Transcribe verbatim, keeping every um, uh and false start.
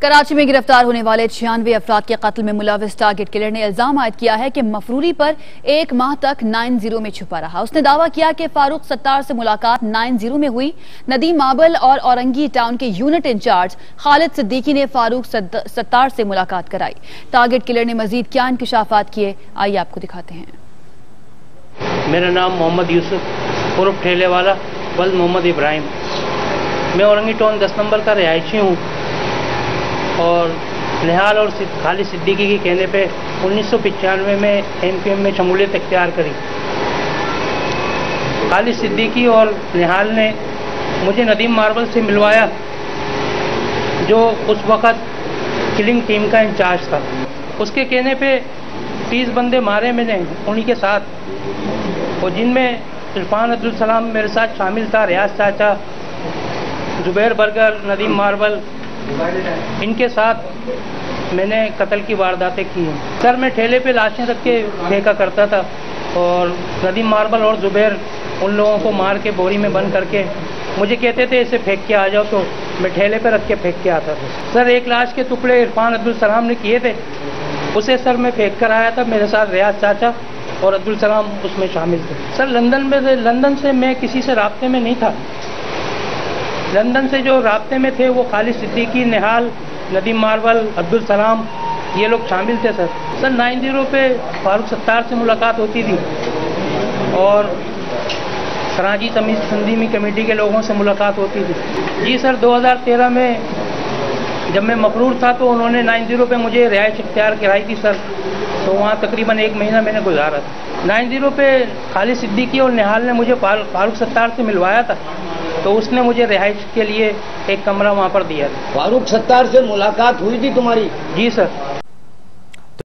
कराची में गिरफ्तार होने वाले छियानवे अफराद के कत्ल में मुलविस टारगेट किलर ने इल्जाम आयद किया है कि मफरूरी पर एक माह तक नाइन जीरो में छुपा रहा। उसने दावा किया कि फारूक सत्तार से मुलाकात नाइन जीरो में हुई। नदीम माबल और औरंगी टाउन के यूनिट इंचार्ज खालिद सिद्दीकी ने फारूक सत्तार से मुलाकात कराई। टारगेट किलर ने मजीद क्या इंकशाफात किए, आइए आपको दिखाते हैं। मेरा नाम मोहम्मद यूसुफ उर्फ ठेले वाला वल्द मोहम्मद इब्राहिम। मैं औरंगी टाउन दस नंबर का रिहायशी हूँ और निहाल और खालिद सिद्दीकी के कहने पे उन्नीस सौ पचानवे में एम पी एम में शमूलियत इख्तियार करी। खालिद सिद्दीकी और निहाल ने मुझे नदीम मार्बल से मिलवाया, जो उस वक़्त किलिंग टीम का इंचार्ज था। उसके कहने पे तीस बंदे मारे मैंने उन्हीं के साथ, और जिनमें इरफान अब्दुल सलाम मेरे साथ शामिल था, रियाज चाचा, जुबैर बर्गर, नदीम मार्बल, इनके साथ मैंने कत्ल की वारदातें की हैं। सर मैं ठेले पे लाशें रख के फेंका करता था और नदीम मार्बल और जुबैर उन लोगों को मार के बोरी में बंद करके मुझे कहते थे इसे फेंक के आ जाओ, तो मैं ठेले पे रख के फेंक के आता था। सर एक लाश के टुकड़े इरफान अब्दुल सलाम ने किए थे, उसे सर मैं फेंक कर आया था। मेरे साथ रियाज चाचा और अब्दुल सलाम उसमें शामिल थे। सर लंदन में से लंदन से मैं किसी से राब्ते में नहीं था। लंदन से जो राब्ते में थे वो खालिद सिद्दीकी, निहाल, नदीम मार्बल, अब्दुल सलाम, ये लोग शामिल थे। सर सर नाइन जीरो पे फारूक सत्तार से मुलाकात होती थी और कराची तमीज़ तंजीमी कमेटी के लोगों से मुलाकात होती थी। जी सर दो हज़ार तेरह में जब मैं मकरूर था तो उन्होंने नाइन जीरो पे मुझे रिहाइश इख्तियार कराई थी सर, तो वहाँ तकरीबन एक महीना मैंने गुजारा था। नाइन जीरो पे खालिद सिद्दीकी और निहाल ने मुझे फारूक सत्तार से मिलवाया था, तो उसने मुझे रिहाइश के लिए एक कमरा वहाँ पर दिया था। फारूक सत्तार से मुलाकात हुई थी तुम्हारी? जी सर।